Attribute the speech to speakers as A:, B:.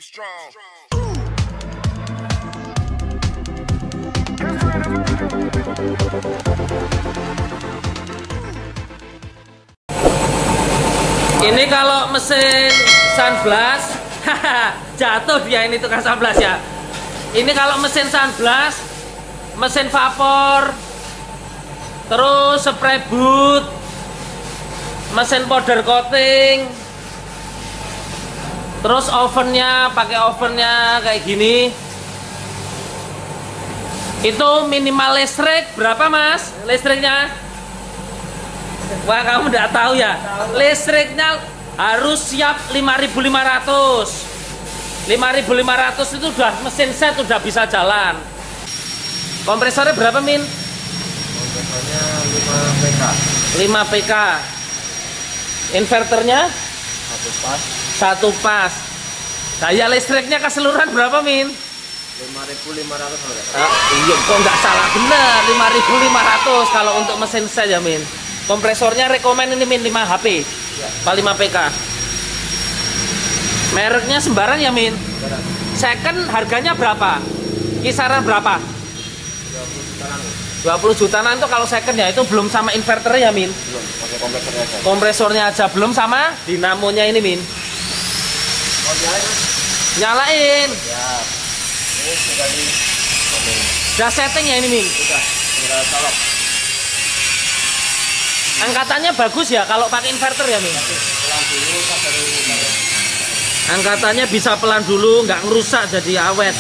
A: strong.
B: Ini kalau mesin sunblast, jatuh dia ini tukang sunblast ya. Ini kalau mesin sunblast, mesin vapor, terus spray boot, mesin powder coating, terus ovennya pakai ovennya kayak gini. Itu minimal listrik berapa mas? Listriknya? Wah kamu nggak tahu ya? Listriknya harus siap 5.500. 5.500 itu udah mesin set udah bisa jalan. Kompresornya berapa min?
C: Kompresornya 5 PK.
B: 5 PK. Inverternya?
C: 1 pas.
B: 1 pas. Daya listriknya keseluruhan berapa min?
C: 5.500.
B: Iya kok nggak salah bener 5.500 kalau untuk mesin set ya min. Kompresornya rekomen ini min 5 HP ya. 5 PK. Mereknya sembarang ya min.
C: Sembarang.
B: Second harganya berapa? Kisaran berapa?
C: 20 jutaan.
B: 20 jutaan itu kalau second ya, itu belum sama inverter ya min.
C: Belum, pakai kompresornya aja.
B: Kompresornya aja belum sama dinamonya ini min.
C: Mau nyalain mas?
B: Nyalain.
C: Ya. Ini tinggal di
B: Udah setting ya ini min.
C: Sudah, tinggal colok.
B: Angkatannya bagus ya kalau pakai inverter ya min.
C: Pelan dulu, baru
B: Angkatannya bisa pelan dulu, nggak ngerusak jadi awet.